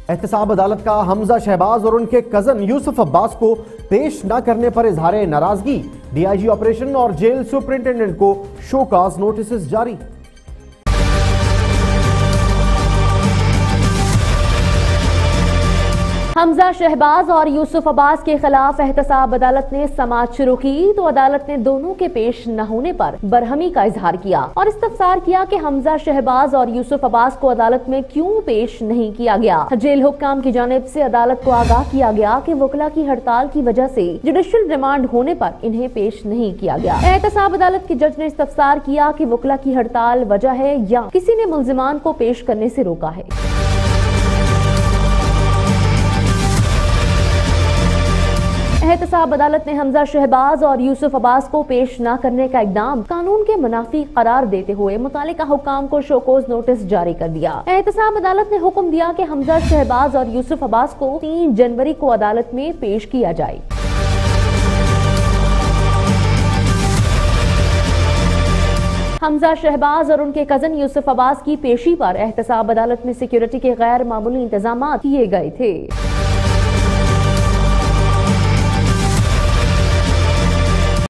احتساب عدالت کا حمزہ شہباز اور ان کے کزن یوسف عباس کو پیش نہ کرنے پر اظہار ناراضگی، ڈی آئی جی آپریشن اور جیل سپرنٹینڈنٹ کو شو کاز نوٹسز جاری۔ حمزہ شہباز اور یوسف عباس کے خلاف احتساب عدالت نے سماعت شروع کی تو عدالت نے دونوں کے پیش نہ ہونے پر برہمی کا اظہار کیا اور استفسار کیا کہ حمزہ شہباز اور یوسف عباس کو عدالت میں کیوں پیش نہیں کیا گیا۔ جیل حکام کی جانب سے عدالت کو آگاہ کیا گیا کہ وکلا کی ہڑتال کی وجہ سے جوڈیشل ریمانڈ ہونے پر انہیں پیش نہیں کیا گیا۔ احتساب عدالت کے جج نے استفسار کیا کہ وکلا کی ہڑتال وجہ ہے یا کسی نے ملزمان کو پیش کرنے سے روکا ہے۔ احتساب عدالت نے حمزہ شہباز اور یوسف عباس کو پیش نہ کرنے کا اقدام قانون کے منافی قرار دیتے ہوئے متعلقہ حکام کو شوکوز نوٹس جاری کر دیا۔ احتساب عدالت نے حکم دیا کہ حمزہ شہباز اور یوسف عباس کو 3 جنوری کو عدالت میں پیش کیا جائے۔ حمزہ شہباز اور ان کے کزن یوسف عباس کی پیشی پر احتساب عدالت میں سیکیورٹی کے غیر معمولی انتظامات کیے گئے تھے۔